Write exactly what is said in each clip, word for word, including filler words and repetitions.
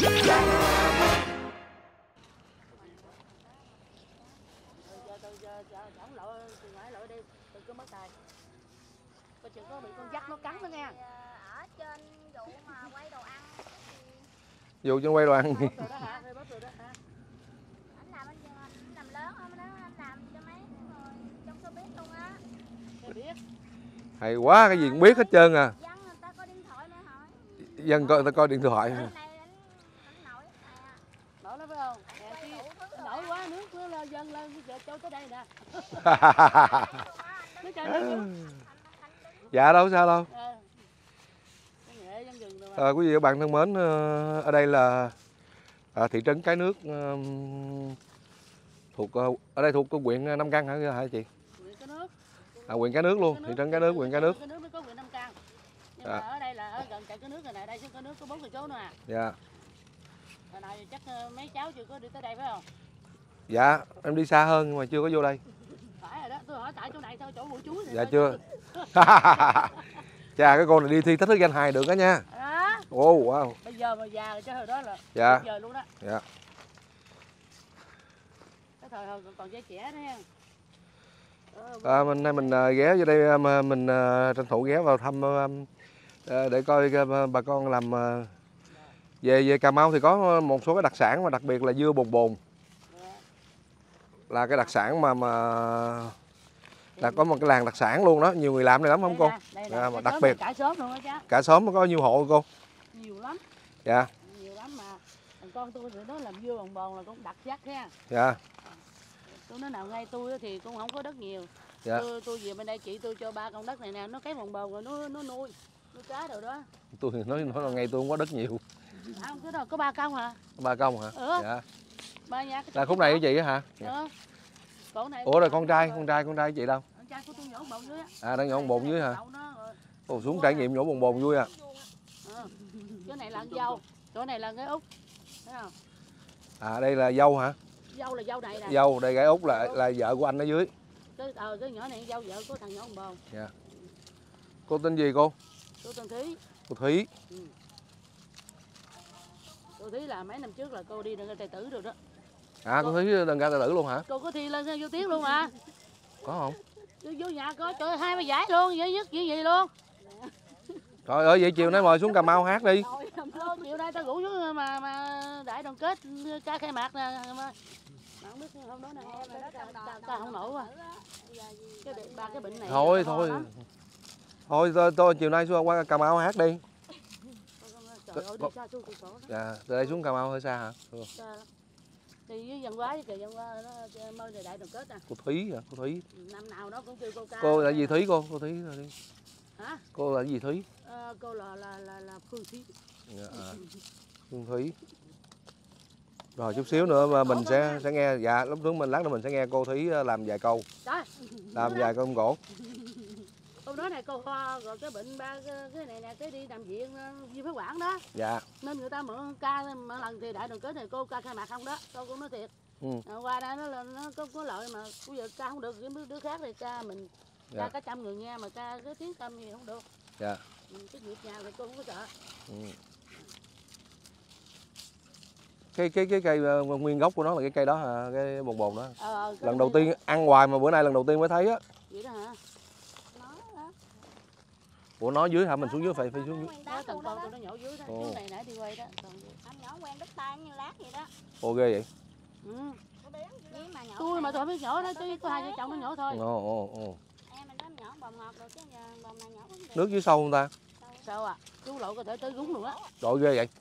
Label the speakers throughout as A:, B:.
A: Có bị con dắt nó cắn đó nghe.
B: Ở trên vụ mà quay đồ ăn.
C: Vụ trên quay đồ ăn.
A: Bóp rồi đó hả? Bóp rồi đó hả?
B: Anh làm anh, anh làm lớn không đó, anh làm cho mấy người trong showbiz luôn á.
A: Tôi biết.
C: Hay quá, cái gì cũng biết hết trơn à.
B: Dân người ta có điện thoại mới hỏi.
C: Dân coi người ta coi điện thoại hả?
B: Này anh, anh nổi này à.
A: Nổi lắm phải không? Nè, khi nổi quá nước cứ lên dâng lên giờ trôi tới đây nè. Nó chơi nước.
C: Dạ đâu sao đâu.
A: Ờ. Cái nghệ dân rừng rồi mà.
C: À, quý vị và các bạn thân mến, ở đây là à, thị trấn Cái Nước, thuộc ở đây thuộc huyện Nam Căn hả hả chị?
A: Huyện Cái Nước.
C: À, huyện Cái Nước luôn, thị trấn Cái Nước, huyện Cái Nước.
A: Cái Nước mới có huyện Nam Căn. Nhưng
C: À.
A: mà ở đây là ở gần chạy Cái Nước rồi nè, đây xuống Cái Nước có bốn cây số nữa à.
C: Dạ.
A: Hồi này chắc mấy cháu chưa có đi tới đây phải không?
C: Dạ, em đi xa hơn nhưng mà chưa có vô đây.
A: Phải rồi đó, tôi hỏi tại chỗ này sao chỗ của chú này.
C: Dạ chưa. Chà, cái con này đi thi thách thức danh hài được đó nha.
A: Đó.
C: Ồ, oh, wow.
A: Bây giờ mà già rồi chứ hồi đó là
C: Dạ.
A: giờ luôn đó.
C: Dạ.
A: Cái thời hồi còn trẻ trẻ đó nha.
C: À, mình nay mình ghé vô đây, mình tranh thủ ghé vào thăm để coi bà con làm. Về về Cà Mau thì có một số cái đặc sản mà đặc biệt là dưa bồn bồn. Là cái đặc sản mà mà là có một cái làng đặc sản luôn đó, nhiều người làm này lắm không cô?
A: Đây
C: À, mà đặc biệt
A: cả xóm luôn đó chứ.
C: Cả xóm có nhiêu hộ cô?
A: Nhiều lắm.
C: Dạ.
A: Nhiều lắm mà thằng con tôi thì nó làm dưa bồn bồn là cũng đặc sắc nha.
C: Dạ.
A: Tôi nói nào ngay tôi thì cũng không có đất nhiều.
C: Dạ.
A: Tôi, tôi về bên đây chị tôi cho ba con đất này nè, nó cái bồn bồn rồi nó nó nuôi, nuôi cá rồi đó.
C: Tôi nói nói là ngay tôi không có đất nhiều.
A: À, không, cái đó có ba công hả?
C: Ba công hả?
A: Ừ.
C: Dạ.
A: Ba nhà cái
C: Là khúc này của chị á hả?
A: Dạ. Ừ. Còn này
C: Ủa rồi con trai, con trai con trai chị đâu?
A: con trai của tôi nhổ bồn dưới á.
C: À đang nhổ bồn dưới hả?
A: Nó,
C: Ồ, xuống trải nghiệm nhổ bồn bồn vui à.
A: ừ. Cái này là con dâu, chỗ này là cái út. Thấy không?
C: À đây là dâu hả?
A: Dâu là dâu này nè.
C: Dâu, đây gái út là là vợ của anh ở dưới.
A: Cái ờ cái nhỏ này dâu vợ của thằng nhỏ bồn bồn.
C: Dạ. Cô tên gì cô?
A: Cô tên Thúy.
C: Cô Thúy.
A: Ừ. Cô Thúy là mấy năm trước là cô đi đăng tài tử rồi đó.
C: À cô Thúy đăng ca tài tử luôn hả?
A: Cô có thi lên vô tiếng luôn mà.
C: Có không?
A: Vô, vô nhà có trời hai ba giải luôn, giải nhất gì gì luôn.
C: Trời ơi vậy chiều nay mời xuống Cà Mau hát đi.
A: Ờ, chiều nay tao rủ xuống mà mà đại đoàn kết ca khai mạc nè mà. Mà không biết hôm đó này ta không nổi quá. Cái ba cái bệnh này.
C: Thôi thôi. Thôi tôi, tôi chiều nay xuống qua Cà Mau hát đi.
A: Trời ơi, đi xa xuống cửa đó.
C: Dạ, từ đây xuống Cà Mau hơi xa hả? Ừ.
A: Xa lắm. Đi với dân quá với kìa, dân quá nó mời đại đoàn kết nè.
C: Cô Thúy hả? Cô Thúy.
A: Năm nào nó cũng kêu cô ca.
C: Cô là gì Thúy cô? Cô Thúy là đi.
A: Hả?
C: Cô là gì Thúy?
A: À, cô là là là là Phương Thúy.
C: Dạ, à. Phương Thúy. Rồi chút xíu nữa mà mình sẽ sẽ nghe, dạ lúc trước mình lát nữa mình sẽ nghe cô Thúy làm vài câu.
A: Trời.
C: Làm vài câu cổ.
A: Cô nói này cô ho rồi cái bệnh ba cái, cái này nè cái đi nằm viện Di Phước Quảng đó.
C: Dạ.
A: Nên người ta mượn ca mỗi lần thì đại đoàn kết này cô ca khai mạc không đó. Cô cũng nói thiệt.
C: Ừ.
A: À, qua đây nó là nó có có lợi mà bây giờ ca không được cái đứa khác thì ca mình ca
C: Dạ.
A: cả trăm người nghe mà ca cái tiếng tâm gì không được.
C: Dạ.
A: Cái việc nhà thì cô không có sợ.
C: Ừ. Cái cái cái cây uh, nguyên gốc của nó là cái cây đó hả? Cái bồn bồn đó.
A: Ờ,
C: Lần đầu tiên ăn hoài mà bữa nay lần đầu tiên mới thấy á.
A: Vậy đó hả?
C: Ủa nó dưới hả? Mình xuống dưới phải phải xuống dưới.
A: Đó, thằng con tôi nó nhỏ dưới đó.
C: Ồ.
A: Chú này nãy đi quay đó. Còn...
B: Anh nhỏ quen đất tay như lát vậy đó.
C: Ồ ghê vậy.
A: Ừ.
B: Mà nhỏ
A: Tôi mà tôi không biết nhỏ đó chứ có hai vợ chồng nó nhỏ thôi.
C: Ồ ồ ồ.
B: em mình nó nhỏ bồng ngọt rồi chứ bồng này nhỏ cũng được.
C: Nước dưới sâu không ta?
A: Sao à? Chú lội có thể tới rúng luôn á.
C: Trời ghê vậy.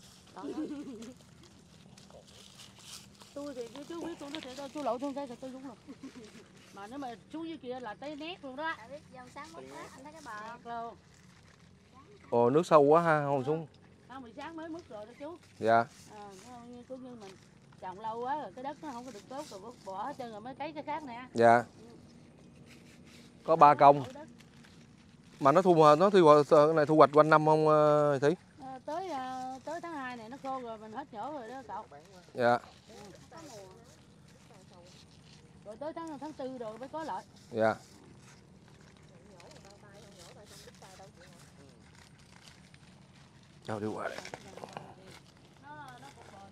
A: Tôi thì chú biết tôi nói thiệt chú lội tôi thấy là tôi rúng luôn. Mà nếu mà chú dưới kia là tới nét luôn đó.
B: Biết dòng sáng mất hết, anh thấy cái bờ
A: luôn.
C: Ồ nước sâu quá ha, không xuống.
A: Không bị sáng mới mất rồi đó chú.
C: Dạ.
A: À, như cũng như mình trồng lâu quá rồi cái đất nó không có được tốt rồi bỏ hết trơn rồi mới cấy cái khác nè.
C: Dạ. Có ba công. Mà nó thu nó thu hoạch này thu hoạch quanh năm không Thúy?
A: À, tới à, tới tháng hai này nó khô rồi mình hết nhổ rồi đó cậu.
C: Dạ.
A: Rồi tới tháng tháng tư rồi mới có lợi.
C: Dạ. Chào đi qua đây.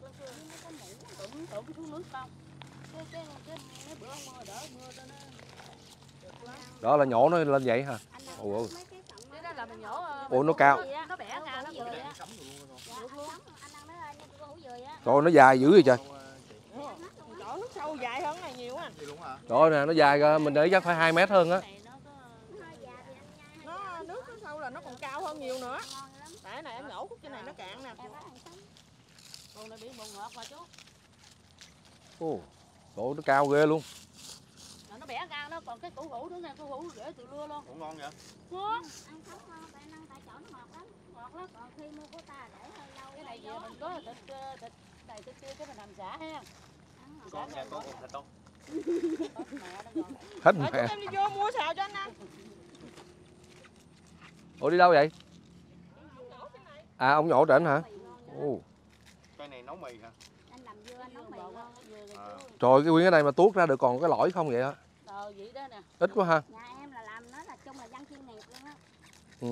A: tụm tụm xuống nước không cái cái cái mấy bữa mưa đỡ mưa cho nó
C: Đó là nhổ nó lên vậy hả? Ủa,
A: cái đó là mình nhổ.
C: Ủa nó cao.
A: Nó bẻ ra nó vừa á.
C: Trời nó dài dữ vậy trời.
D: Chỗ nước sâu dài hơn này nhiều á.
C: Trời nè nó dài ra mình để chắc phải hai mét hơn á.
D: Nó nước nó sâu là nó còn cao hơn nhiều nữa. Tại này em nhổ khúc trên này nó cạn nè.
A: Còn nó bị bồn ngọt mà chú.
C: Ồ, trời nó cao ghê luôn.
A: Nó bẻ ra nó còn cái củ hũ nữa nè, củ hũ rễ từ lưa luôn.
E: Cũng ngon vậy?
A: Ngon.
B: Ăn sống ngon, tại ăn tại chỗ nó ngọt lắm.
A: Ngọt lắm.
B: Còn khi mua của ta để hơi lâu.
A: Cái này về mình có thịt thịt này thịt kia cái mình làm xả ha.
E: Con nhà con còn thịt không?
C: Hết
D: Để
C: mẹ.
D: em đi vô mua xào cho anh ăn.
C: Ủa đi đâu vậy? À ông nhổ trển hả? Ồ.
E: Cây này nấu mì hả?
B: Anh làm dưa anh nấu mì ngon.
E: À.
C: Trời cái nguyên cái này mà tuốt ra được còn cái lõi không vậy á?
A: Ờ vậy đó nè.
C: Ít quá ha.
B: Nhà em là làm nó là chung là dân chuyên nghiệp luôn á.
C: Ừ.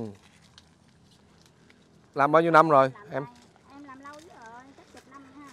C: Làm bao nhiêu năm rồi
B: Làm
C: em?
B: lại- Em làm lâu với rồi, chắc chục năm ha.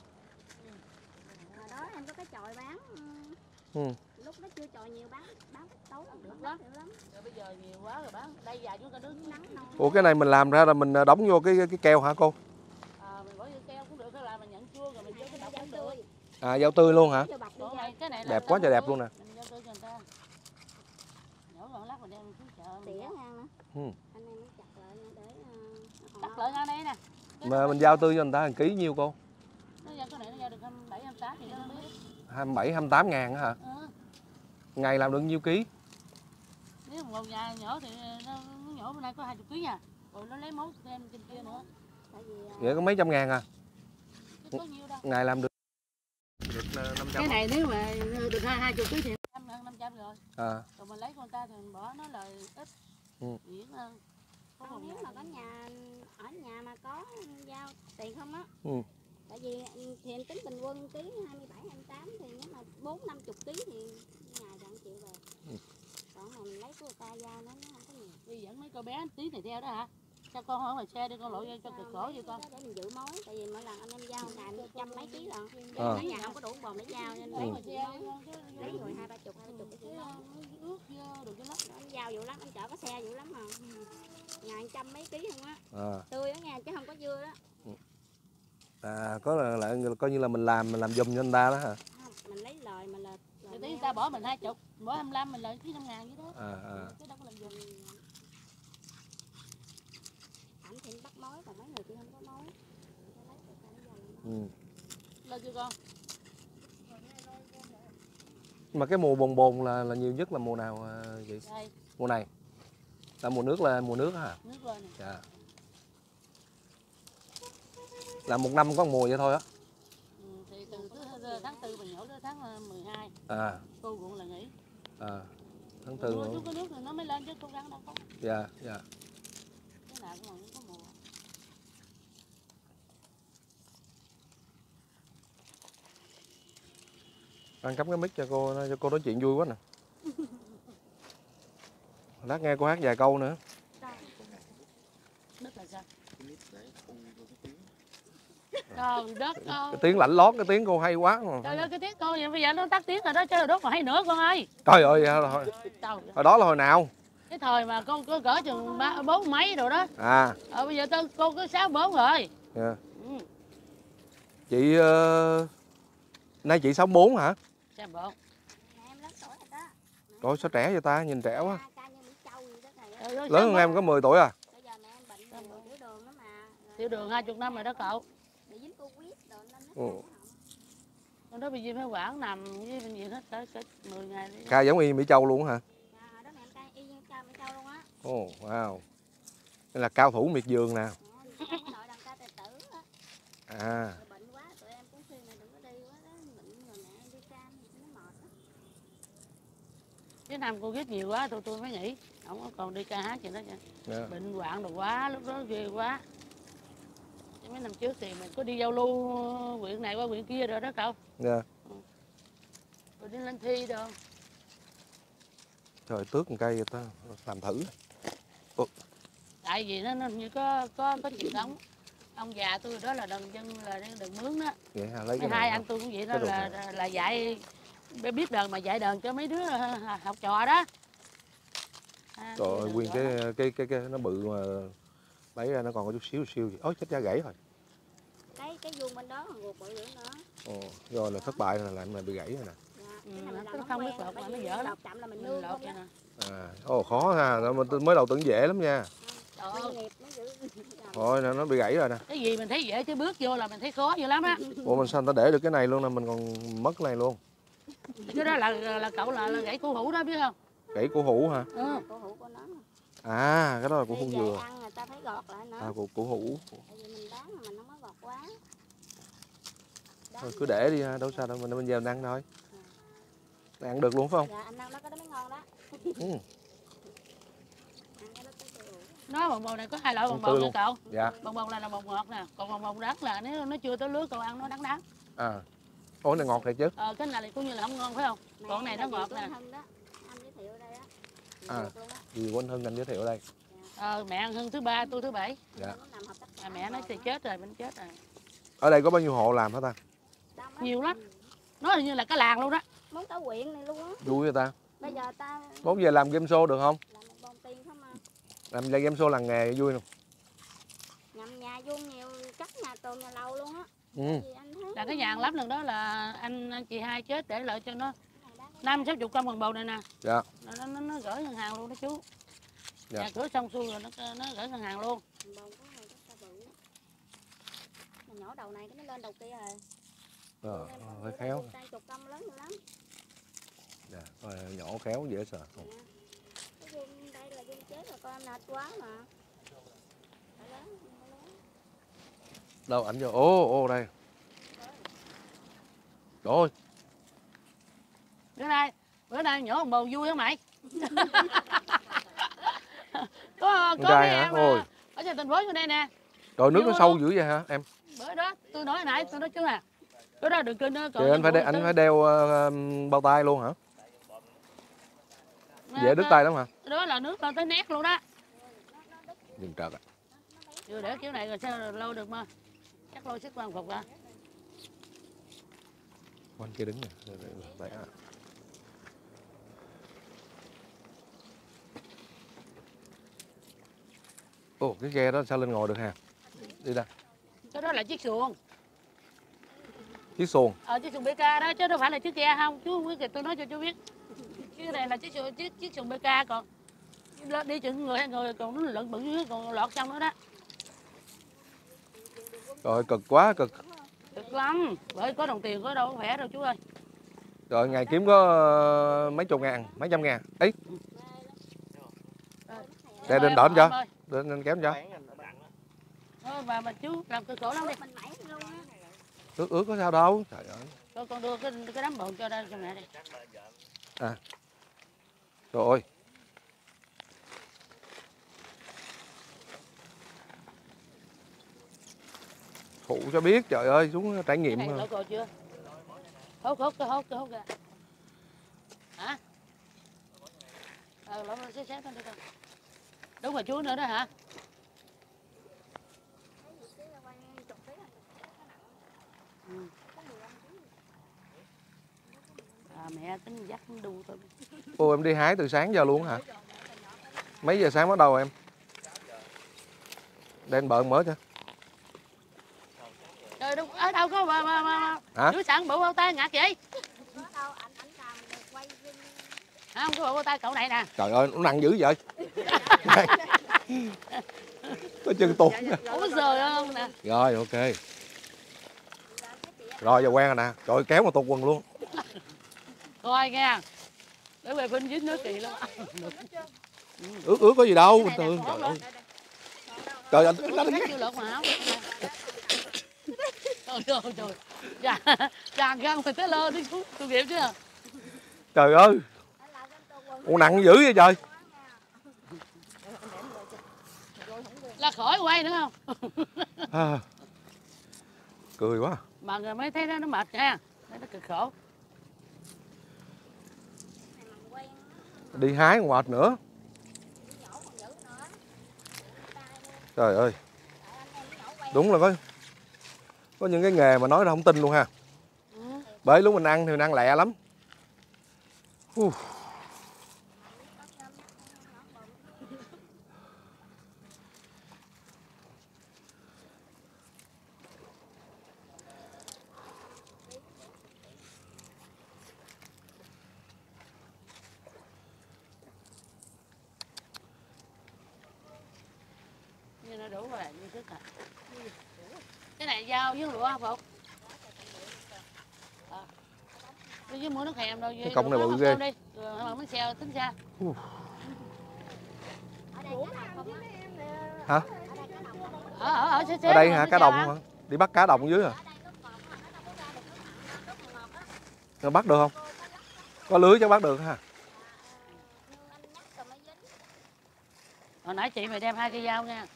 B: Hồi đó em có cái chòi bán.
C: Ừ.
B: Lúc đó chưa chòi nhiều bán bán tối
A: Được
B: được
A: lắm.
B: lắm. lắm.
A: Rồi bây giờ nhiều quá rồi bán. Đây dài chúng ta đứng
B: Nắng nâu.
C: Ủa cái này mình làm ra là mình đóng vô cái cái keo hả cô?
A: à, mình bỏ vô keo cũng được, hay là mình nhận chua rồi mình vô cái bọc cũng được.
C: À rau tươi luôn hả?
B: Vô bọc đi
A: Chỗ
B: ra.
A: này cái này là
C: Đẹp quá trời đẹp luôn nè.
A: mình vô tươi cho người ta. Nhổ gọn lát mình đem xuống chợ. mình
B: Tỉa
A: giá.
B: ngang nữa.
C: Ừ.
B: Anh em mới chặt lại nha để ờ, nó còn
A: Cắt
B: lâu.
A: lại ra đây nè. Cái
C: Mà
A: này
C: mình
A: nó-
C: giao tư cho người ta hàng ký nhiêu cô?
A: Nó ra cái này nó ra được hai mươi bảy, hai mươi tám thì nó không biết.
C: hai mươi bảy, hai mươi tám ngàn á hả?
A: Ừ.
C: Ngày làm được nhiêu ký?
A: Nếu mà một nhà nhỏ thì nó, nó nhỏ bên đây có hai mươi ký nha. Rồi nó lấy mốt thêm trên kia nữa.
B: Tại vì ờ,
C: Vậy có mấy trăm ngàn à?
A: Chứ có nhiêu đâu.
C: Ngày làm được được năm trăm.
A: Cái này nếu mà được hai hai chục ký thì năm hơn năm trăm rồi.
C: À.
A: Còn mình lấy con ta thì mình bỏ nó là ít.
C: Ừ.
A: Nhuyễn hơn. Có một
B: không, nếu
A: nhà
B: mà có nhà ở nhà mà có giao tiền không á.
C: Ừ.
B: Tại vì thì em tính bình quân ký hai mươi bảy, hai mươi tám thì nếu mà bốn năm chục ký thì ngày gần triệu rồi.
C: Ừ.
B: Còn mà mình lấy của người ta giao nó nó không có nhiều.
A: đi dẫn mấy cô bé tí này theo đó hả? Sao con không là xe đi con lội cho cực khổ vậy con?
B: Để mình giữ mối, tại vì mỗi lần anh em giao ngày một trăm mấy ký lần.
C: Ờ.
B: Ở nhà không có đủ bồn để giao nên lấy
C: Ừ.
B: mà giữ mối. Lấy rồi hai ba chục, hai ba chục cái ký lắm.
A: Ướt vô được cái lắm.
B: Anh giao dữ lắm, anh chở có xe dữ lắm mà. Ngày trăm mấy ký không á.
C: À.
B: Tươi ở nhà chứ không có dưa đó.
C: À có là, là coi như là mình làm mình làm giùm cho người ta đó hả?
B: Không, mình lấy lời mà là
A: Thì tí người ta bỏ mình hai chục, bỏ hai mươi lăm mình lợi ký năm ngàn vậy đó.
C: À à.
A: Cái đâu có làm gì.
B: ảnh thì bắt mối, còn mấy người kia không có mối. Người ta lấy người ta lấy giao lên
C: Ừ.
B: mối.
A: Lên chưa con?
C: Mà cái mùa bồn bồn là là nhiều nhất là mùa nào à, vậy?
A: Đây,
C: Mùa này. Là mùa nước là mùa nước hả?
A: nước rồi nè.
C: Dạ. Là một năm có một mùa vậy thôi á.
A: Ừ, thì từ thứ- tháng tư mình nhổ tới tháng mười hai.
C: À.
A: Cô cũng là nghỉ.
C: À. Tháng
A: Mưa
C: tư.
A: chút cái nước thì nó mới lên chứ cô rắn đâu có.
C: Dạ dạ.
A: Cái nào cũng có mùa.
C: Ăn cắm cái mic cho cô cho cô nói chuyện vui quá nè. Lát nghe cô hát vài câu nữa.
A: Đất là sao? Trời đất ơi.
C: Cái tiếng lạnh lót cái tiếng cô hay quá mà.
A: Trời ơi cái tiếng cô vậy bây giờ nó tắt tiếng rồi đó chứ đốt còn hay nữa con ơi.
C: Trời ơi hồi,
A: Trời,
C: hồi đó là hồi nào?
A: cái thời mà con có cỡ chừng ba bốn mấy rồi đó.
C: À.
A: Ờ bây giờ tôi cô có sáu bốn rồi.
C: Dạ.
A: Ừ.
C: Chị uh, nay chị sáu bốn hả?
A: Sáu bốn.
B: Nhà em lớn tuổi rồi đó.
C: Trời sao trẻ vậy ta, nhìn trẻ quá.
B: Ca- ca như Mỹ Châu vậy đó thầy ơi.
A: Trời ơi,
C: Lớn
A: sáu
C: hơn em
A: bốn.
C: có mười tuổi à?
B: Bây giờ mẹ em bệnh rồi, tiểu đường đó mà. Rồi
A: Tiểu đường hai chục năm rồi đó cậu.
B: bị dính Covid rồi nên nó
C: Ừ.
B: hỏng.
A: Con đó bị viêm phế quản nằm với bệnh viện hết cỡ cỡ mười ngày đi.
C: Ca giống y Mỹ Châu luôn hả?
B: Dạ, hồi đó mẹ em cai y như ca Mỹ Châu luôn á.
C: Ồ oh, wow. Đây là cao thủ miệt vườn nè.
B: Ờ, trong cái đội đàn ca tài tử á.
C: À.
B: Rồi bệnh quá tụi em cũng khuyên mẹ đừng có đi quá đó, bệnh rồi mẹ em đi cam thì nó mệt á.
A: Chứ năm cô viết nhiều quá tôi tôi mới nghỉ. Không có còn đi ca hát gì đó nha.
C: Dạ.
A: Bệnh hoạn rồi quá, lúc đó ghê quá. Chứ mấy năm trước thì mình có đi giao lưu huyện này qua huyện kia rồi đó cậu.
C: Dạ.
A: Rồi đi lên thi đâu.
C: Trời tước một cây người ta làm thử.
A: Tại vì nó, nó như có có có truyền thống. ông già tôi đó là đần dân là đần mướn đó.
C: Vậy hả? Lấy cái
A: Hai
C: này
A: anh tôi cũng vậy đó,
C: cái đồ
A: là
C: này.
A: là dạy biết đờn mà dạy đờn cho mấy đứa học trò đó. À,
C: Trời ơi, nguyên cái, cái cái cái nó bự mà lấy ra nó còn có chút xíu xíu. Ôi chết, da gãy rồi.
B: Cái cái vuông bên đó còn ruột bự nữa nữa.
C: Ồ, rồi là thất bại rồi, làm này bị gãy rồi nè.
B: Dạ,
A: Ừ,
B: cái này mình
A: nó
B: làm
A: không biết
B: quen,
A: lột
B: bởi
A: mà nó
B: vì
A: dở lắm.
B: lột chậm là mình
A: Mình
B: nương
A: lột
B: không
A: vậy
B: đó.
A: nè.
C: À, ồ khó ha, nó mình mới đầu tưởng dễ lắm nha.
A: Trời
B: Chuyên
A: ơi,
B: nghiệp mới giữ.
C: Thôi nè, nó bị gãy rồi nè.
A: cái gì mình thấy dễ chứ bước vô là mình thấy khó dữ lắm á.
C: Ủa mình sao người ta để được cái này luôn nè, mình còn mất cái này luôn.
A: Cái đó là là cậu là, là gãy cổ hủ đó biết không?
C: Gãy cổ hủ hả?
A: Ừ.
B: Cổ hủ của nó.
C: À, cái đó là cổ
B: Đi
C: hủ
B: về
C: dừa.
B: ăn người ta thấy gọt lại nữa.
C: À, cổ, cổ hủ.
B: Tại vì mình bán mà mình không có gọt quá.
C: Thôi cứ để đi ha, đâu sao đâu, mình mình giờ mình ăn thôi. Ăn được luôn phải không?
B: Dạ anh ăn đó cái đó mới ngon đó.
C: Ừ.
B: Ăn cái đó cái cổ hủ.
A: Nó bồng bồng này có hai loại bồng
C: Ăn
A: bồng
C: tươi
A: nha
C: luôn.
A: cậu.
C: Dạ.
A: Bồng bồng này là bồng ngọt nè, còn bồng bồng đắng là nếu nó chưa tới lứa cậu ăn nó đắng đắng.
C: À. Ủa này ngọt thiệt chứ?
A: Ờ cái này thì cũng như là không ngon phải không?
B: Mẹ
A: Còn cái này nó
B: là
A: ngọt
B: dì
A: nè.
B: của anh Hưng đó. Anh giới thiệu ở đây đó.
C: À.
B: Ruột luôn đó.
C: Dì của anh Hưng anh giới thiệu ở đây.
A: Ờ mẹ ăn Hưng thứ ba, tôi thứ bảy.
C: Dạ.
B: Nó nằm hợp tác xã
A: À, mẹ nói thì
B: đó.
A: chết rồi, mình chết rồi.
C: Ở đây có bao nhiêu hộ làm hả ta?
B: Đông lắm.
A: Nhiều lắm. Nó hình như là cái làng luôn đó.
B: Muốn tới huyện này luôn á.
C: Vui vậy ta?
B: Bây giờ ta
C: Bốn về làm game show được không?
B: làm một bồn tiền không à.
C: Làm game show làng nghề vui không?
B: Nhằm nhà vuông nhiều cắt nhà tường nhà lầu luôn á.
C: Ừ.
B: Vì anh thấy
A: Là cái nhàn lắm lần đó là anh, anh chị hai chết để lại cho nó năm sáu chục con bằng bầu này nè.
C: Dạ.
A: Nó, nó, nó, nó gửi ngân hàng luôn đó chú.
C: Dạ.
A: Nhà cửa xong xuôi rồi nó, nó gửi ngân hàng luôn.
B: bồn có này rất là bự. Mà nhỏ đầu này cái nó lên đầu kia rồi.
C: Ờ, phải khéo.
B: Tay chục công lớn dữ lắm.
C: Dạ. Rồi, nhỏ khéo dễ sợ.
B: Dạ. Cái vuông đây là vuông chết rồi con em nệt quá mà. Phải lớn, phải lớn.
C: Đâu ảnh vô. Ô ô đây. Trời ơi.
A: Bữa nay, bữa nay nhổ bằng bầu vui hả mày? có có
C: Trai
A: mấy
C: hả?
A: em
C: Ôi.
A: ở trên thành phố như đây nè.
C: Rồi nước
A: Vô
C: nó sâu
A: luôn.
C: dữ vậy hả em?
A: Bữa đó tôi nói hồi nãy tôi nói chứ à. Bữa đó đừng kinh đó.
C: Thì anh phải đeo, anh phải đeo uh, bao tay luôn hả? Dễ đứt tay lắm hả?
A: Đó là nước lên tới nét luôn đó.
C: Dừng trật ạ.
A: Chưa để kiểu này rồi sao lâu được mà. Chắc lôi sức quan phục ra.
C: Quanh kia đứng nè. Đấy à. Ồ, cái ghe đó sao lên ngồi được ha? Đi ra.
A: Cái đó là chiếc xuồng.
C: Chiếc xuồng.
A: Ờ chiếc xuồng bê ca đó chứ đâu phải là chiếc ghe không. Chú biết tôi nói cho chú biết. Cái này là chiếc xuồng chiếc chiếc xuồng bê ca còn đi chừng người hai người còn nó lận bự dưới còn lọt xong nữa đó.
C: Rồi cực quá cực.
A: Cực lắm. Bởi có đồng tiền có đâu có khỏe đâu chú ơi.
C: Rồi ngày kiếm có uh, mấy chục ngàn, mấy trăm ngàn. Ấy. Để lên đỡ cho. Lên lên kéo cho.
A: Thôi mà mà chú làm cực khổ lắm đi.
B: Mình mẩy luôn á.
C: Ướt ướt có sao đâu. Trời ơi.
A: Con con đưa cái cái đám bồn cho đây cho mẹ đi.
C: À. Trời ơi. Phụ cho biết, trời ơi, xuống trải nghiệm.
A: Cái này lỡ rồi chưa? Hốt hốt cái hốt cái hốt ra. Hả? Ờ lỡ nó xé xé con đi con. Đúng rồi chú nữa đó hả? Ừ. À, mẹ tính dắt đu thôi.
C: Ô em đi hái từ sáng giờ luôn hả? Mấy giờ sáng bắt đầu em? Đen bợn mở cho.
A: Trời đúng ở đâu có mà mà mà.
C: Hả?
A: Chú sẵn bộ bao tay ngạc vậy?
B: Nó đâu anh anh làm quay phim.
A: Hả không có bộ bao tay cậu này nè.
C: Trời ơi, nó nặng dữ vậy. Có chân tuột.
A: Ủa giờ không nè.
C: Rồi ok. Rồi giờ quen rồi nè. Trời ơi, kéo mà tuột quần luôn.
A: Coi nghe. Để về phim dính nước kỳ lắm.
C: Ướt ướt có gì đâu, bình thường. Trời ơi. Trời ơi,
A: Nó nó chưa lột mà không. Trời trời trời. Dạ, chàng găng phải tới lơ đi xuống, tôi kịp chứ.
C: Trời ơi. Ủa nặng dữ vậy trời.
A: Là khỏi quay nữa không?
C: À, cười quá.
A: Mà người mới thấy nó nó mệt nha. Nó cực khổ.
C: Đi hái còn mệt nữa. Trời ơi. Đúng là có có những cái nghề mà nói ra không tin luôn ha.
A: Ừ.
C: Bởi lúc mình ăn thì mình ăn lẹ lắm. Uh.
A: Như nó đủ rồi, như thức rồi. Cái này dao với lụa không Phục? À. Đi với mua nước hèm đâu.
C: Cái cọng này bự ghê.
A: Đi. Rồi mà mới xeo tính xa.
C: Uh.
B: Ở đây cá đồng không á?
C: Hả?
A: Ở, ở, ở, xế xế
C: Ở đây
A: rồi,
C: hả?
A: mới
C: Cá
A: xeo
C: đồng
A: hả?
C: hả? Đi bắt cá đồng dưới hả? Rồi bắt được không? Có lưới chắc bắt được ha.
A: Hồi nãy chị mày đem hai cây dao nha.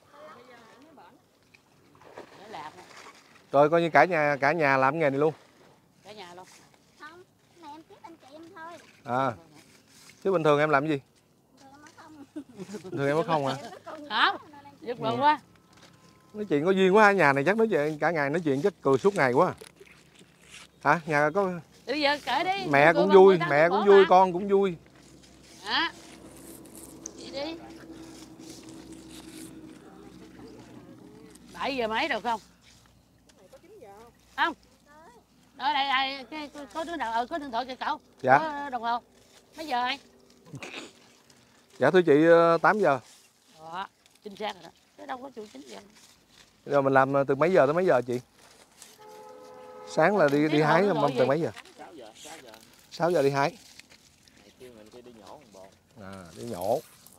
A: Để làm nè.
C: Rồi coi như cả nhà cả nhà làm nghề này luôn.
A: Cả nhà luôn.
B: Không, cái này em tiếp anh chị em thôi.
C: À. Chứ bình thường em làm cái gì?
B: Thường em ở không.
C: Bình thường em có không hả?
A: Hả? Giật bự quá.
C: Nói chuyện có duyên quá, nhà này chắc nói chuyện cả ngày, nói chuyện chắc cười suốt ngày quá. Hả? Nhà có
A: Bây giờ kể đi.
C: mẹ cũng vui, mẹ cũng vui, con cũng vui.
A: Hả? Đi đi. bảy giờ mấy được không? Không. Ở đây, đây cái, có, có đứa nào, ờ, có điện thoại kìa cậu.
C: Dạ.
A: Có đồng hồ. Mấy giờ anh?
C: Dạ thưa chị tám giờ.
A: Đó, chính xác rồi đó. Thế đâu có chủ chín giờ.
C: Rồi mình làm từ mấy giờ tới mấy giờ chị? Sáng là đi đi hái không từ mấy giờ?
E: sáu giờ, sáu giờ.
C: sáu giờ đi hái.
E: Này kêu mình kia đi nhổ một bồn.
C: À, đi nhổ.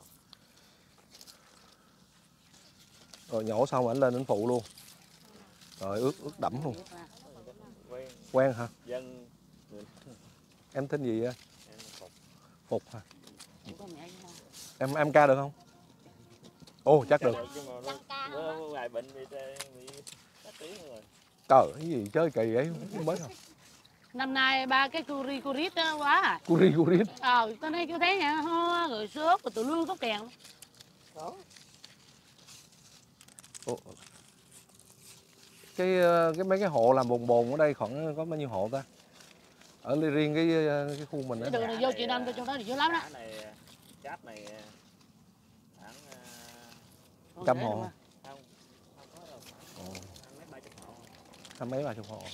C: Rồi nhổ xong ảnh lên ảnh phụ luôn. Rồi ướt ướt đẫm luôn.
E: Quen.
C: Quen hả?
E: Dân. Người.
C: Em tên gì á?
E: Em Phục.
C: Phục hả?
A: Có mẹ gì không?
C: Em em ca được không? Ồ chắc được.
E: Nhưng mà nó, nó ngoài bệnh bị bị các tiếng rồi.
C: Trời cái gì chơi kỳ ấy không biết không?
A: Năm nay ba cái curi curit đó quá à.
C: Curi curit.
A: Ờ, tới đây chú thấy nè, ho, rồi sốt, rồi tụi lương có kèn. Đó.
C: Ồ. Cái cái mấy cái hộ làm bồn bồn ở đây khoảng có bao nhiêu hộ ta? Ở riêng cái cái khu mình
A: Cái
C: đó.
A: đường này vô chị Năm tôi trong đó thì dữ lắm đó.
E: Cá này, cáp này khoảng
C: uh, trăm hộ.
E: Không, không có đâu.
C: Ồ.
E: Mấy ba chục hộ.
C: Hai mấy ba chục hộ.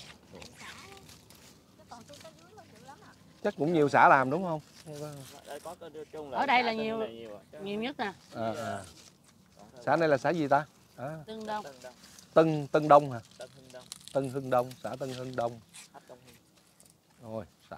C: Chắc cũng nhiều xã làm đúng không?
E: Đây có, có, chung
A: Ở đây là nhiều,
E: nhiều,
A: nhiều nhất nè.
C: À, à. Xã này là xã gì ta? À.
A: Tương Đông.
C: Tân Tân Đông hả?
E: Tân Hưng Đông.
C: Tân Hưng Đông, xã Tân Hưng Đông.
E: Ấp Đông Hưng.
C: Rồi, xã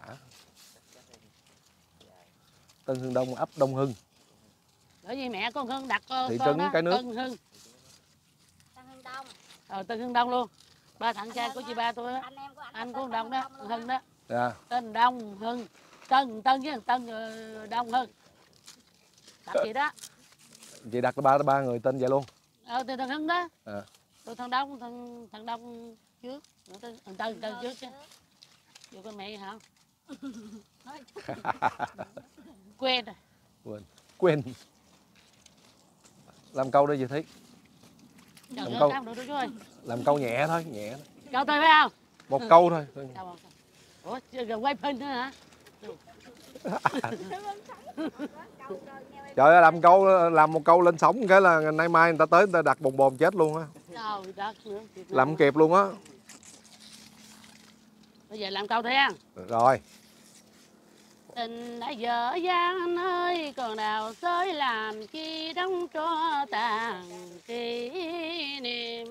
C: Tân Hưng Đông, ấp Đông Hưng.
A: Bởi vì mẹ con Hưng đặt con,
C: thị
A: con
C: trấn
A: đó,
C: Cái Nước.
A: Tân Hưng.
B: Tân Hưng Đông.
A: Ờ, Tân Hưng Đông luôn. Ba thằng trai của chị ba tôi á.
B: Anh em của anh,
A: Anh của Đông đó, Hưng đó.
C: Dạ.
A: Tên Đông Hưng. Tân Tân với Tân Đông Hưng. Đặt gì đó.
C: Chị đặt ba ba người tên vậy luôn.
A: Ờ, từ thằng Hưng đó.
C: À.
A: Từ thằng Đông, thằng thằng Đông trước, thằng Tân Tân trước chứ. Vô con mẹ hả? Quên rồi.
C: Quên. Quên. Làm câu đi chị Thí.
A: Trời
C: Làm
A: ơi,
C: câu.
A: sao được chú ơi.
C: Làm câu nhẹ thôi, nhẹ.
A: Câu tôi phải không?
C: Một câu thôi.
A: Câu Ủa, gần quay phim nữa hả?
C: Trời ơi, làm câu làm một câu lên sóng cái là nay mai người ta tới người ta đặt bồn bồn chết luôn á.
A: Trời đất nữa.
C: Làm không kịp luôn á.
A: Bây giờ làm câu thế ăn.
C: Rồi.
A: Tình đã dở dang ơi, còn nào tới làm chi đóng cho tàn kỷ niệm.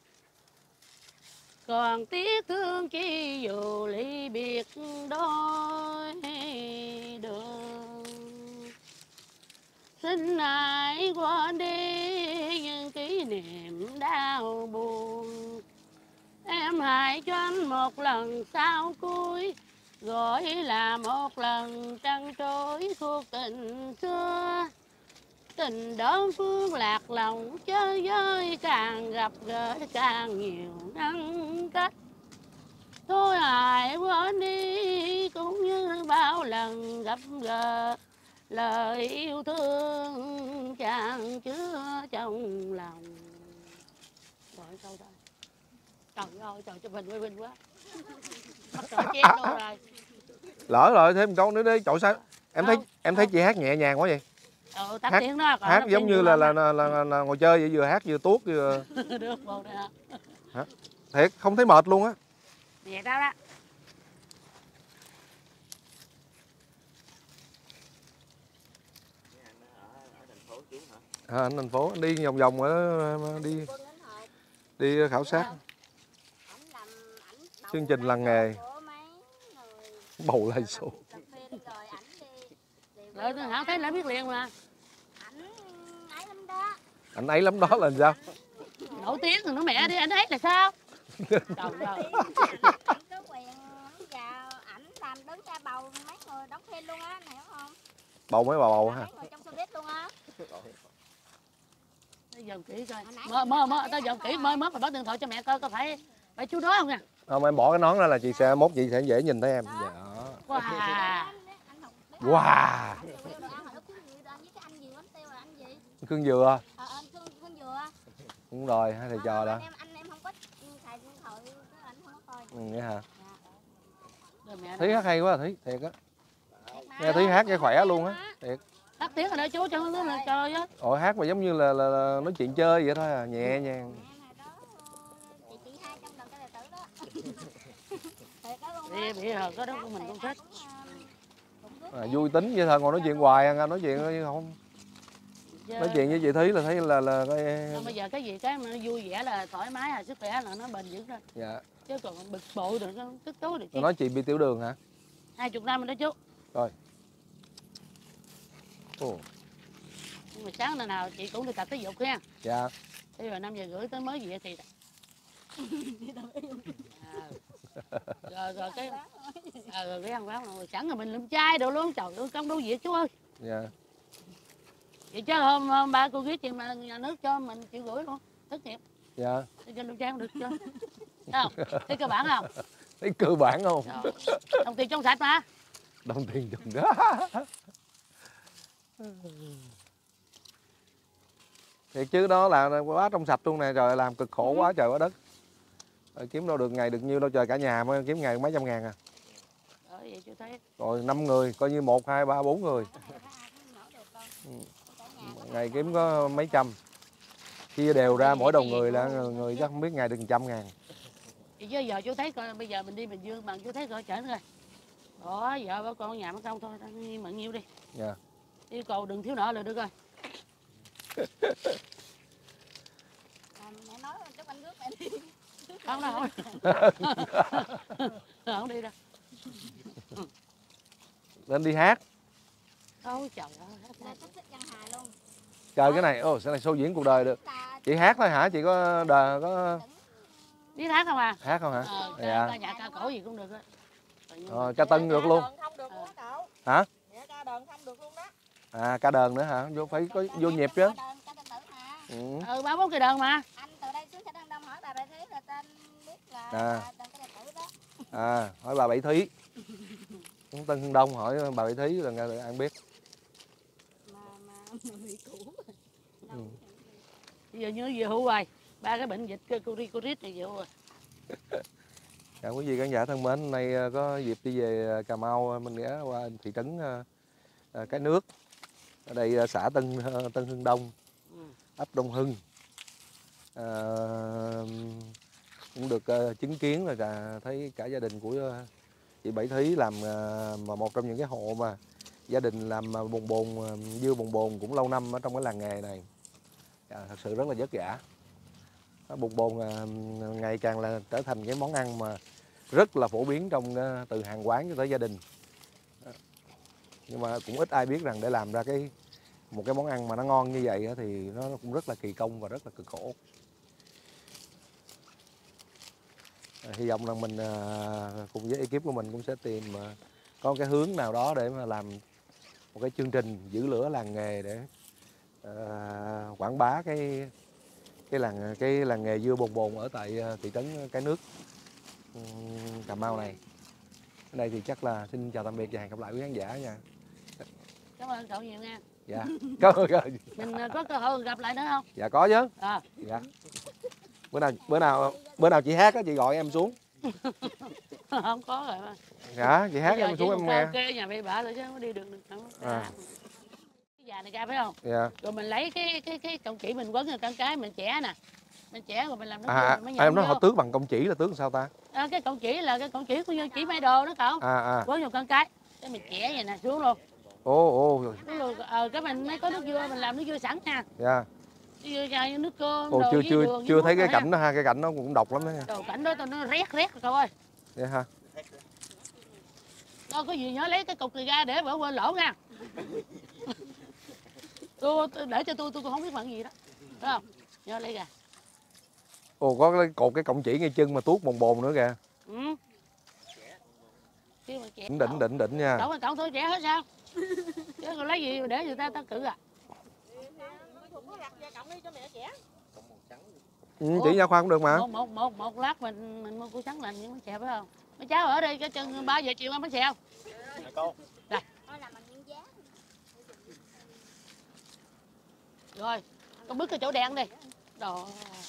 A: Còn tiếc thương chi dù ly biệt đôi đường. Xin hãy quên đi những kỷ niệm đau buồn. Em hãy cho anh một lần sau cuối, gọi là một lần trăng trối cuộc tình xưa. Tình đơn phương lạc lòng chơi với, càng gặp gỡ càng nhiều ngăn cách. Thôi hãy quên đi cũng như bao lần gặp gỡ, lời yêu thương chẳng chứa trong lòng. Rồi rồi thôi thôi. Trời ơi, trời cho Bình quay Bình quá. Bắt trời chén luôn rồi.
C: Lỡ rồi thêm một câu nữa đi. Trời sao? Em thấy
A: Đâu,
C: em thấy
A: đâu.
C: chị hát nhẹ nhàng quá vậy.
A: Ừ, tắt
C: Hát-
A: tiếng đó. còn
C: Hát
A: nó
C: giống
A: tiếng
C: như
A: nhiều
C: là
A: lắm
C: là,
A: á.
C: là, là, là ngồi chơi vậy, vừa hát vừa tuốt vừa.
A: Được một nè.
C: Thiệt không thấy mệt luôn á.
A: Vậy đó đó.
E: Cái anh ở, ở thành phố chú hả?
C: À, anh thành phố anh đi vòng vòng ở đi
B: Quân đến hộp.
C: đi khảo sát
B: Ảnh làm ảnh bầu
C: chương trình
B: lại
C: làng
B: số
C: nghề
B: của mấy người
C: bầu lai số.
B: tập phim rồi ảnh đi review
A: Rồi tôi hảo thấy là biết liền mà.
B: ảnh ấy lắm đó.
C: Anh ấy lắm đó là sao?
A: Nổi tiếng rồi nó mẹ đi anh ấy là sao? Trời ơi.
B: Ảnh có quyền ảnh vào ảnh làm đứng ra bầu mấy người đóng phim luôn á, hiểu không?
C: Bầu mấy bà bầu
B: Mấy
C: hả?
B: người trong showbiz luôn á.
A: Tao dòm kỹ coi. Mơ mơ mơ tao dòm kỹ mơ mớt mà bắt điện thoại cho mẹ coi có phải phải chú đó không nha.
C: Không, em bỏ cái nón ra là chị sẽ mốt chị sẽ dễ nhìn thấy em. Dạ.
A: Wow.
C: Wow. Cương dừa.
B: Ờ, ờ, cương, cương dừa.
C: Đúng rồi, hai thầy
B: Ờ,
C: trò đó.
B: anh em anh em không có xài điện thoại, cái ảnh không có coi.
C: Ừ, vậy hả?
A: Rồi mẹ
C: Thúy
A: nó-
C: hát hay quá, Thúy, thiệt á.
B: Thiệt mà.
C: Nghe Thúy hát cái khỏe luôn á, thiệt.
A: tắt tiếng rồi đó chú cho nó là chơi á.
C: Ồ, hát mà giống như là, là, là nói chuyện chơi vậy thôi à, nhẹ nhàng.
B: Mẹ này đó, chị chị hai trong lần cái đệ tử đó. Thiệt đó luôn
A: Bị
B: á.
A: bị hờ có đó của mình cũng thích.
C: À, vui tính vậy thôi, còn nói chuyện hoài à, nói chuyện chứ không. Nói chuyện với chị Thúy là thấy là là coi.
A: Nhưng bây giờ cái gì cái mà nó vui vẻ là thoải mái là sức khỏe là nó bền vững lên.
C: Dạ.
A: Chứ còn bực bội được nó tức tối được chứ.
C: Nói chị bị tiểu đường hả?
A: Hai chục năm rồi đó chú.
C: Rồi. Ồ.
A: Nhưng mà sáng nào nào chị cũng đi tập thể dục nha.
C: Dạ.
A: Thế rồi năm giờ rưỡi tới mới về thì à, rồi rồi cái à, rồi cái ăn quán rồi sẵn rồi mình làm chai đồ luôn, trời ơi công đâu việc chú ơi.
C: Dạ.
A: Vậy chứ hôm, hôm ba cô viết chuyện mà nhà nước cho mình chịu gửi luôn thất nghiệp
C: Dạ.
A: thì cho lưu trang được chưa? Thấy không? Thấy cơ bản không?
C: Thấy cơ bản không?
A: Rồi. Đồng tiền trong sạch mà.
C: Đồng tiền trong đó. Thiệt chứ đó là quá trong sạch luôn nè, trời làm cực khổ quá trời quá đất. Rồi kiếm đâu được ngày được nhiêu đâu trời, cả nhà mới kiếm ngày mấy trăm ngàn à.
A: Rồi vậy chú thấy.
C: Rồi năm người coi như một hai ba bốn người. Ừ. Ngày kiếm có mấy trăm. Chia đều ra mỗi đầu người là người chắc không biết ngày được trăm ngàn.
A: Thì chứ giờ chú thấy coi bây giờ mình đi Bình Dương bằng chú thấy coi chở rồi. Đó vợ bà con nhà mất công thôi, tao mận nhiêu đi.
C: Dạ.
A: Yêu cầu đừng thiếu nợ là được rồi.
B: À, mẹ nói chúc anh rước mẹ đi.
A: Không đâu không. Không đi đâu.
C: Lên đi hát.
A: Ôi trời ơi.
B: Là thích thích văn hài luôn.
C: Trời cái này, ồ, sẽ này show diễn cuộc đời được.
B: Là
C: Chị hát thôi hả? Chị có đờ có
A: Biết hát không à?
C: hát không hả?
A: Ờ, ca,
C: Dạ.
A: ca nhạc ca cổ gì cũng được á.
C: Ờ, ca tân được luôn.
D: Đờn không được luôn đó cậu.
C: Hả?
D: Dạ ca đờn không được luôn đó.
C: À, ca đờn nữa hả? Vô phải có vô nhịp chứ.
B: đơn ca tên tử mà.
C: Ừ.
A: Ừ, ba bốn cây đơn mà.
B: Anh từ đây xuống xã Đăng Đông hỏi bà Bệ Thúy là tên biết là
C: À.
B: đơn ca đệ tử đó.
C: À, hỏi bà Bảy Thúy. Cũng Tân Hưng Đông hỏi bà Bảy Thúy là nghe ăn biết.
B: Mà mà người cũ.
C: Ừ.
A: Bây giờ như về hưu rồi. Ba cái bệnh dịch Covid Covid này về hưu rồi.
C: Chào quý vị khán giả thân mến, hôm nay có dịp đi về Cà Mau, mình ghé qua thị trấn Cái Nước. Ở đây xã Tân Tân Hưng Đông,
A: Ừ.
C: ấp Đông Hưng. À, cũng được chứng kiến là cả, thấy cả gia đình của chị Bảy Thúy làm mà một trong những cái hộ mà gia đình làm bồn bồn dưa bồn bồn cũng lâu năm ở trong cái làng nghề này. À, thật sự rất là vất vả. Bồn bồn ngày càng là trở thành cái món ăn mà rất là phổ biến trong từ hàng quán cho tới gia đình. Nhưng mà cũng ít ai biết rằng để làm ra cái một cái món ăn mà nó ngon như vậy thì nó cũng rất là kỳ công và rất là cực khổ. À, hy vọng rằng mình cùng với ekip của mình cũng sẽ tìm có cái hướng nào đó để mà làm một cái chương trình giữ lửa làng nghề để uh, quảng bá cái cái làng cái làng nghề dưa bồn bồn ở tại thị trấn Cái Nước, Cà Mau này. Ở đây thì chắc là xin chào tạm biệt và hẹn gặp lại quý khán giả nha.
A: Cảm ơn cậu nhiều nha.
C: Dạ. Có, có.
A: Mình có cơ hội gặp lại nữa không?
C: Dạ có chứ.
A: À.
C: Dạ. Bữa nào bữa nào bữa nào chị hát á chị gọi em xuống.
A: Không có rồi mà.
C: Dạ, chị hát
A: Bây giờ
C: em
A: chỉ
C: xuống em
A: còn
C: nghe.
A: karaoke nhà bị bả rồi chứ không có đi được được đâu.
C: À.
A: Cái già này ra phải không?
C: Dạ.
A: Rồi mình lấy cái cái cái cọng chỉ mình quấn vào con cái mình chẻ nè. Mình chẻ rồi mình làm nó
C: À,
A: mới
C: à em nói
A: vô.
C: họ tước bằng công chỉ là tước sao ta?
A: À, cái cọng chỉ là cái cọng chỉ của như chỉ may đồ đó cậu.
C: À à.
A: Quấn vào con cái. Cái mình chẻ vậy nè xuống luôn.
C: Ồ ồ.
A: Xuống luôn. Ờ cái mình mới có nước dưa mình làm nước dưa sẵn nha.
C: Dạ.
A: Nước dưa chai nước cơm
C: Ồ,
A: đồ
C: chưa
A: với
C: chưa
A: đường,
C: chưa
A: với
C: thấy cái
A: nước
C: cảnh đó ha, cái cảnh nó cũng độc lắm đó nha.
A: đồ cảnh đó tao nó rét rét rồi cậu ơi.
C: Dạ ha.
A: Đâu có gì nhớ lấy cái cục này ra để bỏ quên lỗ nha. tôi, tôi để cho tôi tôi không biết bằng gì đó. Phải không? Nhớ lấy ra.
C: Ồ có cái cột cái cọng chỉ ngay chân mà tuốt bồn bồn nữa kìa.
A: Ừ. Kêu mà chẻ.
C: Đỉnh đỉnh đỉnh đỉnh nha.
A: Cậu cậu thôi chẻ hết sao? Chứ còn lấy gì để người ta ta cử à?
C: Ừ, chỉ nha khoa cũng được mà.
A: Một một một một lát mình mình mua củ trắng lành những bánh xèo phải không? Mấy cháu ở đây cái chân ba giờ chiều ăn bánh xèo.
E: Cô.
A: Đây.
B: Thôi làm bằng miếng giá.
A: Rồi, con bước cái chỗ đen đi. Đó.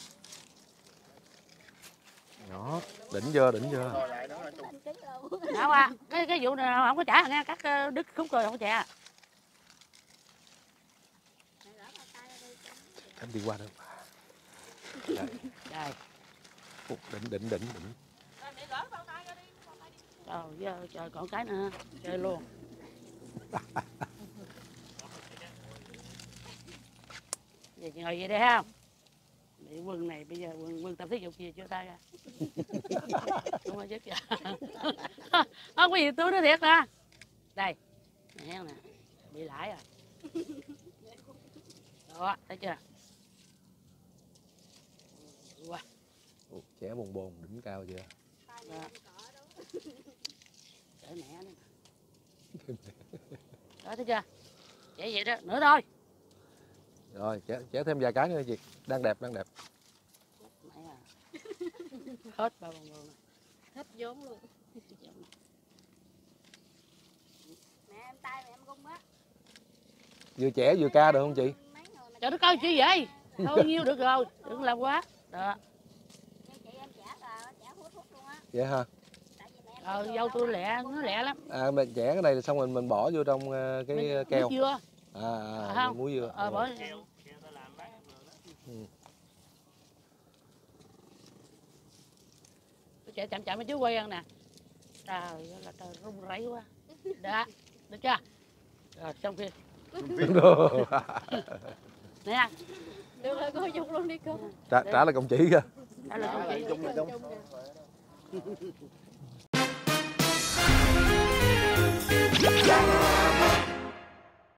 C: Đó, đỉnh chưa, đỉnh chưa.
A: Đâu à, cái cái vụ này không có trả nha, cắt đứt khúc rồi không có trả.
C: Em đi qua đâu. Đây.
A: Đây.
C: Ồ, đỉnh đỉnh đỉnh đỉnh.
A: Trời giờ trời còn cái nữa, chơi luôn. Vậy ngồi vậy đi không? Bị quân này bây giờ quân quân tập thể dục gì chưa ta ra? Không có chết kìa. Không có gì tôi nói thiệt nè. Đây, nè nè, bị lãi rồi. Đó, thấy chưa? Wow.
C: Ồ, chẻ bồn bồn đỉnh cao chưa?
A: Đó. Để mẹ nữa. Đó thấy chưa? Vậy vậy đó, nữa thôi.
C: Rồi, chẻ, chẻ thêm vài cái nữa chị. Đang đẹp, đang đẹp.
A: Mẹ à. Hết ba bồn bồn.
B: Hết vốn luôn. Mẹ em tay mẹ em gung á.
C: Vừa chẻ vừa ca được không chị?
A: Trời đất ơi chị vậy? Thôi nhiêu được rồi, đừng làm quá. Đó.
B: Chị em trả là trả hút hút luôn á.
C: Vậy hả?
A: Ờ, dâu tôi lẹ, nó lẹ lắm.
C: À, mình chẻ cái này xong rồi mình bỏ vô trong uh, cái
A: Nước
C: keo.
A: dưa.
C: À, à,
A: À, không.
C: muối dưa.
A: Ờ, bỏ.
C: Ừ.
A: Tôi chạy chậm chậm với chú quay ăn nè. Trời ơi là trời run rẩy quá. Đó, được chưa? Rồi xong phim. Nè.
B: Được rồi cô dùng luôn đi cô.
C: Trả, trả lại công chỉ kìa.
A: Đó là công chị.